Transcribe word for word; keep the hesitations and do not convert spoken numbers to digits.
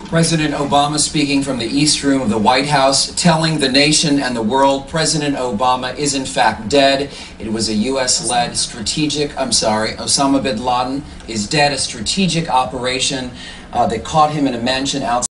President Obama speaking from the East Room of the White House, telling the nation and the world President Obama is in fact dead. It was a U S-led strategic, I'm sorry, Osama Bin Laden is dead, a strategic operation uh, that caught him in a mansion outside